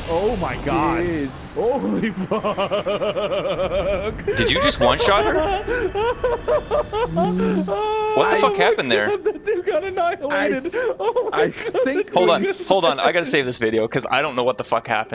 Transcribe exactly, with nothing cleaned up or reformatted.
Oh my god. Dude. Holy fuck. Did you just one-shot her? What the fuck happened there? That dude got annihilated. I, oh my I god. think Hold on, hold on. I gotta save this video because I don't know what the fuck happened.